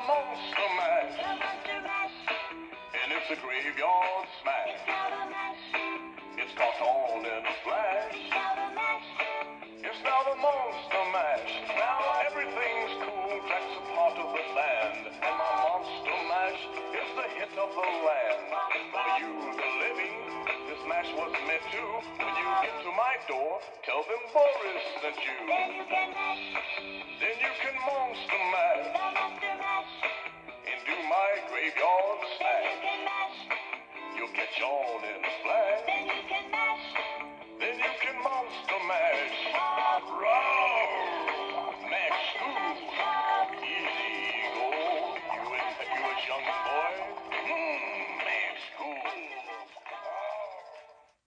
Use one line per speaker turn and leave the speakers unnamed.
Monster Mash. And it's a graveyard smash. It's caught on in a flash. It's now the Monster Mash. Now everything's cool. Jack's a part of the band. And my Monster Mash is the hit of the land. For you, the living, this mash was meant to. When you get to my door, tell them Boris sent you. Then you can Monster Mash. And do my graveyard smash. You'll catch on in a flash.